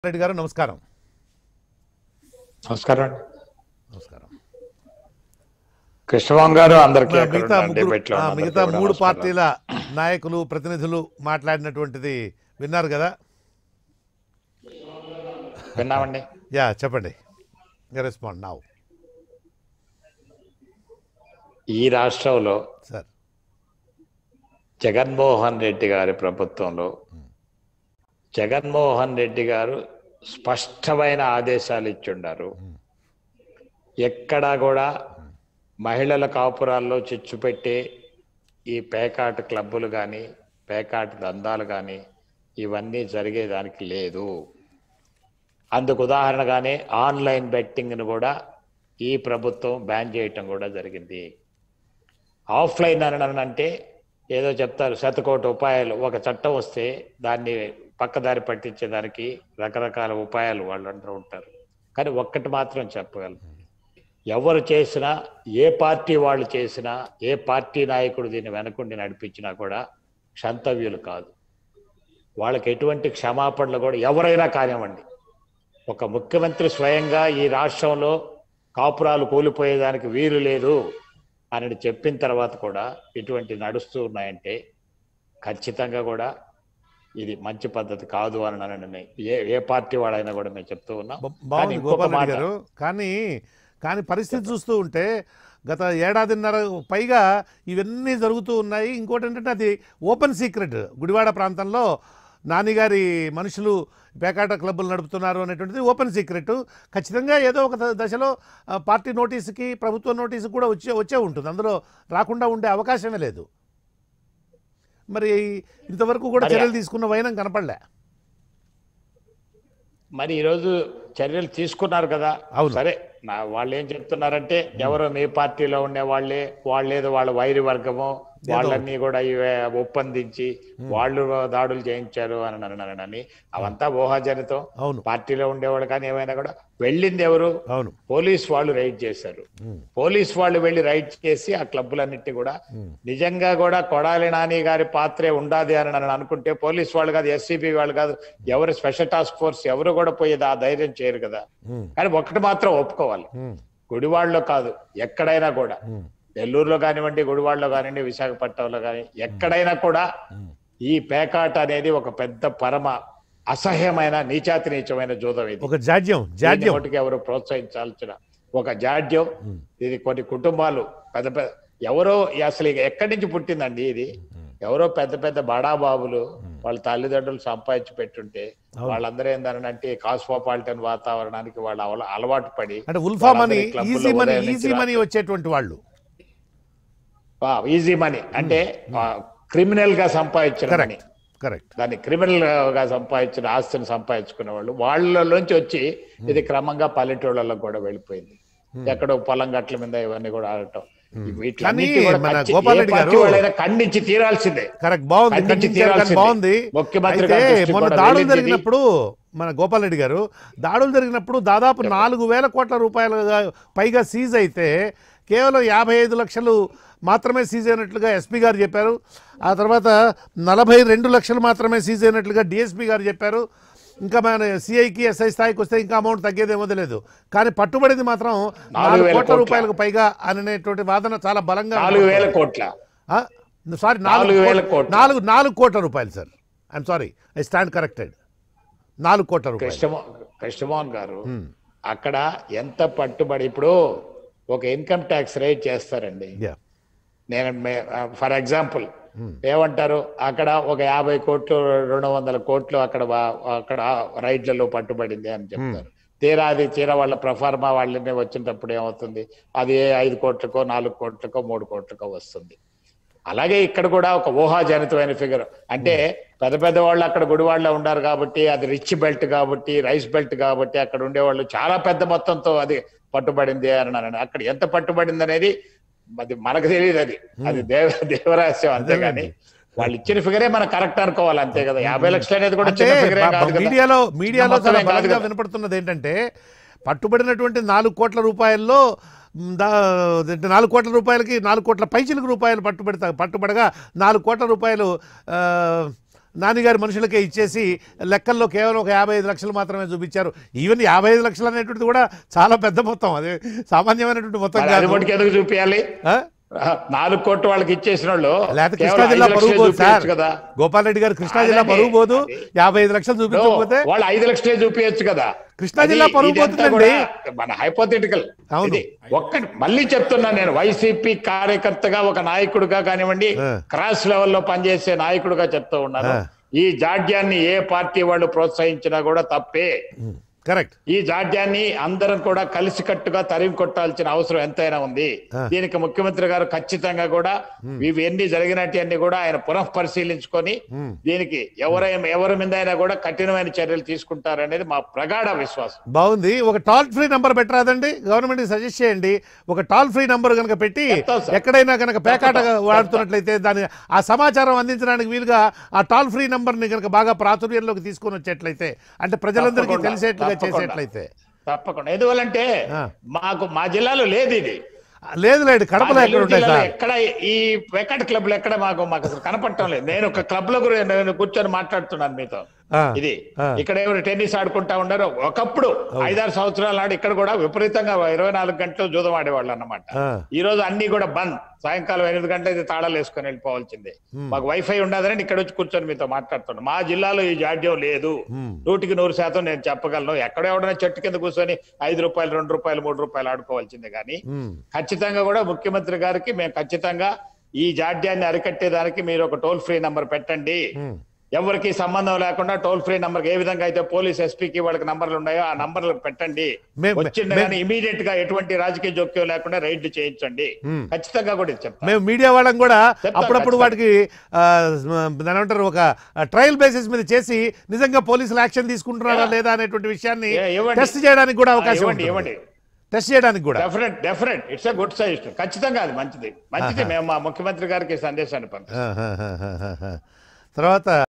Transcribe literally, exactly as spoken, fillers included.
రెడ్డి గారు నమస్కారం. నమస్కారం నమస్కారం. కృష్ణమోహన్ గారు అందరికీ మిగతా ముగ్గురు మిగతా మూడు పార్టీల నాయకులు ప్రతినిధులు మాట్లాడినటువంటిది విన్నారు కదా? విన్నామండి. యా చెప్పండి. Respond now. ఈ రాష్ట్రంలో సార్ జగన్మోహన్ రెడ్డి గారి ప్రభుత్వంలో జగన్మోహన్ రెడ్డి గారు స్పష్టమైన ఆదేశాలు ఇచ్చుండారు. ఎక్కడా కూడా మహిళల కాపురాల్లో చిచ్చు పెట్టే ఈ పేకాట క్లబ్బులు కానీ పేకాట దందాలు కానీ ఇవన్నీ జరిగేదానికి లేదు. అందుకు ఉదాహరణగానే ఆన్లైన్ బెట్టింగ్ను కూడా ఈ ప్రభుత్వం బ్యాన్ చేయటం కూడా జరిగింది. ఆఫ్లైన్ అని అంటే ఏదో చెప్తారు, శతకోటి ఉపాయాలు. ఒక చట్టం వస్తే దాన్ని పక్కదారి పట్టించేదానికి రకరకాల ఉపాయాలు వాళ్ళందరూ ఉంటారు. కానీ ఒక్కటి మాత్రం చెప్పగలను, ఎవరు చేసినా, ఏ పార్టీ వాళ్ళు చేసినా, ఏ పార్టీ నాయకుడు దీన్ని వెనకుండి నడిపించినా కూడా క్షంతవ్యులు కాదు. వాళ్ళకి ఎటువంటి క్షమాపణలు కూడా ఎవరైనా కానివ్వండి. ఒక ముఖ్యమంత్రి స్వయంగా ఈ రాష్ట్రంలో కాపురాలు కూలిపోయేదానికి వీలు లేదు అని చెప్పిన తర్వాత కూడా ఇటువంటి నడుస్తూ ఉన్నాయంటే ఖచ్చితంగా కూడా ఇది మంచి పద్ధతి కాదు అని ఏ ఏ పార్టీ వాడైనా కూడా మేము చెప్తూ ఉన్నాం. బాగుంది గోపాల్ రెడ్డి గారు. కానీ కానీ పరిస్థితి చూస్తూ ఉంటే గత ఏడాదిన్నర పైగా ఇవన్నీ జరుగుతూ ఉన్నాయి. ఇంకోటి ఏంటంటే అది ఓపెన్ సీక్రెట్. గుడివాడ ప్రాంతంలో నానిగారి మనుషులు పేకాట క్లబ్బులు నడుపుతున్నారు అనేటువంటిది ఓపెన్ సీక్రెట్. ఖచ్చితంగా ఏదో ఒక దశలో పార్టీ నోటీసుకి, ప్రభుత్వ నోటీసుకి కూడా వచ్చే వచ్చే ఉంటుంది. అందులో రాకుండా ఉండే అవకాశమే లేదు. మరి ఇంతవరకు కూడా చర్యలు తీసుకున్న వైనం కనపడలే. మరి ఈరోజు చర్యలు తీసుకున్నారు కదా. సరే, నా వాళ్ళు ఏం చెప్తున్నారంటే ఎవరో మీ పార్టీలో ఉండే వాళ్ళే వాళ్ళేదో వాళ్ళ వైరి వర్గము వాళ్ళన్నీ కూడా ఇవే ఒప్పందించి వాళ్ళు దాడులు చేయించారు అని అన్నారని అవంతా ఊహాజనితం. పార్టీలో ఉండేవాళ్ళు కానీ ఏమైనా కూడా వెళ్ళింది ఎవరు? పోలీస్ వాళ్ళు రైడ్ చేశారు. పోలీస్ వాళ్ళు వెళ్ళి రైడ్ చేసి ఆ క్లబ్బులన్నిటి కూడా నిజంగా కూడా కొడాలి నాని గారి పాత్రే ఉండాది అని నన్ను అనుకుంటే పోలీస్ వాళ్ళు కాదు, ఎస్సీబీ వాళ్ళు కాదు, ఎవరు స్పెషల్ టాస్క్ ఫోర్స్ ఎవరు కూడా పోయేది ఆ ధైర్యం చేయరు కదా. కానీ ఒకటి మాత్రం ఒప్పుకోవాలి, గుడివాడలో కాదు ఎక్కడైనా కూడా, నెల్లూరులో కానివ్వండి, గుడివాడలో కానివ్వండి, విశాఖపట్నంలో కానీ ఎక్కడైనా కూడా ఈ పేకాట అనేది ఒక పెద్ద పరమ అసహ్యమైన నీచాతి నీచమైన జూదం. ఇది ఒక జాడ్యం. జాడ్యం ఒకటికి ఎవరు ప్రోత్సహించాల్సిన ఒక జాడ్యం. ఇది కొన్ని కుటుంబాలు పెద్ద పెద్ద ఎవరో అసలు ఎక్కడి నుంచి పుట్టిందండి ఇది? ఎవరో పెద్ద పెద్ద బడాబాబులు వాళ్ళ తల్లిదండ్రులు సంపాదించి పెట్టుంటే వాళ్ళందరూ ఏందనంటే కాస్మోపాలిటన్ వాతావరణానికి వాళ్ళు అలవాటు పడి ఉల్ఫా money, easy money, easy money వచ్చేటువంటి వాళ్ళు, ఈజీ మనీ అంటే క్రిమినల్ గా సంపాదించిన మనీ, దాన్ని క్రిమినల్ గా సంపాదించిన ఆస్తిని సంపాదించుకునే వాళ్ళు వాళ్ళలోంచి వచ్చి ఇది క్రమంగా పల్లెటూళ్ళలో కూడా వెళ్ళిపోయింది. ఎక్కడో పొలం గట్ల మీద ఇవన్నీ కూడా ఆడటం. ఖండించి తీరాల్సిందే. బాగుంది. ముఖ్యమంత్రి మొన్న దాడులు జరిగినప్పుడు మన గోపాల్ రెడ్డి గారు దాడులు జరిగినప్పుడు దాదాపు నాలుగు వేల కోట్ల రూపాయల పైగా సీజ్ అయితే కేవలం యాభై ఐదు లక్షలు మాత్రమే సీజ్ అయినట్లుగా ఎస్పీ గారు చెప్పారు. ఆ తర్వాత నలభై రెండు లక్షలు మాత్రమే సీజ్ అయినట్లుగా డిఎస్పీ గారు చెప్పారు. ఇంకా మన సిఐకి ఎస్ఐ స్థాయికి వస్తే ఇంకా అమౌంట్ తగ్గేదేమో తెలియదు. కానీ పట్టుబడింది మాత్రం నాలుగు కోట్ల రూపాయలకు పైగా అనేటువంటి వాదన చాలా బలంగా. సారీ నాలుగు నాలుగు కోట్ల రూపాయలు sir. I'm sorry, I stand corrected. నాలుగు కోట్ల రూపాయలు. కృష్ణమోహన్ గారు అక్కడ ఎంత పట్టుబడి ఇప్పుడు ఒక ఇన్కమ్ ట్యాక్స్ రేట్ చేస్తారండి. నేను ఫర్ ఎగ్జాంపుల్ ఏమంటారు, అక్కడ ఒక యాభై కోట్లు రెండు వందల కోట్లు అక్కడ అక్కడ రైడ్లలో పట్టుబడింది అని చెప్తారు. తీరా అది తీరా వాళ్ళ ప్రఫార్మా వాళ్ళని వచ్చినప్పుడు ఏమవుతుంది, అది ఐదు కోట్లకో నాలుగు కోట్లకో మూడు కోట్లకో వస్తుంది. అలాగే ఇక్కడ కూడా ఒక ఊహాజనితమైన ఫిగర్ అంటే పెద్ద పెద్ద వాళ్ళు అక్కడ గుడివాడలో ఉన్నారు కాబట్టి, అది రిచ్ బెల్ట్ కాబట్టి, రైస్ బెల్ట్ కాబట్టి అక్కడ ఉండేవాళ్ళు చాలా పెద్ద మొత్తంతో అది పట్టుబడింది అని. అక్కడ ఎంత పట్టుబడింది అనేది అది మనకు తెలియదు. అది అది దేవ దేవరహస్యం. అంతేగాని వాళ్ళు ఇచ్చిన ఫిగరే మనం కరెక్ట్ అనుకోవాలి, అంతే కదా. యాభై లక్షలు అనేది కూడా మీడియాలో మీడియాలో చాలా బలంగా వినపడుతున్నది ఏంటంటే పట్టుబడినటువంటి నాలుగు కోట్ల రూపాయల్లో నాలుగు కోట్ల రూపాయలకి నాలుగు కోట్ల పైచిలకు రూపాయలు పట్టుబడతా పట్టుబడగా నాలుగు కోట్ల రూపాయలు నాన్నగారి మనుషులకే ఇచ్చేసి లెక్కల్లో కేవలం ఒక యాభై ఐదు లక్షలు మాత్రమే చూపించారు. ఈవెన్ యాభై ఐదు లక్షలు అనేటువంటిది కూడా చాలా పెద్ద మొత్తం, అదే సామాన్యమైనటువంటి మొత్తం కాదు. ఎందుకు చూపించాలి? నాలుగు కోట్లు వాళ్ళకి ఇచ్చేసిన వాళ్ళు లేకపోతే కృష్ణా జిల్లా పరువు పోదు సార్. గోపాల్ రెడ్డి గారు కృష్ణా జిల్లా పరువు పోదు, యాభై ఐదు లక్షలు చూపించకపోతే వాళ్ళు ఐదు లక్షలే చూపించచ్చు కదా. కృష్ణా జిల్లా పరువు పోతుందండి. మన హైపోథెటికల్. ఒక్కటి మళ్ళీ చెప్తున్నా, నేను వైసీపీ కార్యకర్తగా ఒక నాయకుడిగా కానివ్వండి, క్రాస్ లెవెల్లో పనిచేసే నాయకుడిగా చెప్తూ ఉన్నాను, ఈ జాడ్యాన్ని ఏ పార్టీ వాళ్ళు ప్రోత్సహించినా కూడా తప్పే. కరెక్ట్. ఈ జాడ్యాన్ని అందరం కూడా కలిసికట్టుగా తరిమి కొట్టాల్సిన అవసరం ఎంతైనా ఉంది. దీనికి ముఖ్యమంత్రి గారు ఖచ్చితంగా కూడా ఇవి ఎన్ని జరిగినట్టు కూడా ఆయన పునః పరిశీలించుకొని దీనికి ఎవరైనా ఎవరి మీద అయినా కూడా కఠినమైన చర్యలు తీసుకుంటారనేది మా ప్రగాఢ విశ్వాసం. బాగుంది. ఒక టోల్ ఫ్రీ నంబర్ పెట్టరాదండి, గవర్నమెంట్ సజెస్ట్ చేయండి. ఒక టోల్ ఫ్రీ నంబర్ కనుక పెట్టి ఎక్కడైనా కనుక పేకాట వాడుతున్నట్లయితే దాని ఆ సమాచారం అందించడానికి వీలుగా ఆ టోల్ ఫ్రీ నంబర్ ని కనుక బాగా ప్రాచుర్యంలోకి తీసుకొని వచ్చేట్లయితే, అంటే ప్రజలందరికీ తెలిసేట్లుగా చేసేట్లయితే. తప్పకుండా. ఎందువల్లంటే మాకు మా జిల్లాలో లేదు ఇది. లేదు లేదు కడపలో ఎక్కడ ఉంటాయి సార్? ఎక్కడ ఈ వెకట్ క్లబ్ లో ఎక్కడ మాకు మాకు అసలు కనపడటం లేదు. నేను ఒక క్లబ్ లో నేను కూర్చొని మాట్లాడుతున్నాను మీతో. ఇది ఇక్కడ ఎవరు టెన్నిస్ ఆడుకుంటా ఉన్నారు. ఒకప్పుడు ఐదారు సంవత్సరాల నాడు ఇక్కడ కూడా విపరీతంగా ఇరవై నాలుగు గంటలు జూదం ఆడేవాళ్ళు అన్నమాట. ఈ రోజు అన్ని కూడా బంద్. సాయంకాలం ఎనిమిది గంటలైతే తాళాలు వేసుకొని వెళ్ళిపోవాల్సిందే. మాకు వైఫై ఉండదని ఇక్కడ వచ్చి కూర్చొని మీతో మాట్లాడుతున్నాను. మా జిల్లాలో ఈ జాడ్యం లేదు. నూటికి నూరు శాతం నేను చెప్పగలను. ఎక్కడ ఎవడైనా చెట్టు కింద కూర్చొని ఐదు రూపాయలు రెండు రూపాయలు మూడు రూపాయలు ఆడుకోవాల్సిందే. కానీ ఖచ్చితంగా కూడా ముఖ్యమంత్రి గారికి మేము ఖచ్చితంగా ఈ జాడ్యాన్ని అరికట్టేదానికి మీరు ఒక టోల్ ఫ్రీ నంబర్ పెట్టండి. ఎవరికి సంబంధం లేకుండా టోల్ ఫ్రీ నంబర్ ఏ విధంగా అయితే పోలీస్ ఎస్పీకి వాళ్ళకి నంబర్లు ఉన్నాయో ఆ నంబర్లు పెట్టండి. వచ్చింది కానీ ఇమీడియట్ గా ఎటువంటి రాజకీయ జోక్యం లేకుండా రైడ్ చేయించండి. ఖచ్చితంగా కూడా చెప్తాం. మేము మీడియా వాళ్ళం కూడా అప్పుడప్పుడు వాటికి ఏమంటారు ఒక ట్రయల్ బేసిస్ మీద చేసి నిజంగా పోలీసులు యాక్షన్ తీసుకుంటున్నారా లేదా అనేటువంటి విషయాన్ని టెస్ట్ చేయడానికి కూడా అవకాశం ఉంది. ఇవ్వండి, టెస్ట్ చేయడానికి కూడా. Definite definite it's a good suggestion. ఖచ్చితంగా అది మంచిది మంచిది. మేము మా ముఖ్యమంత్రి గారికి సందేశాన్ని పంపిస్తాం. తర్వాత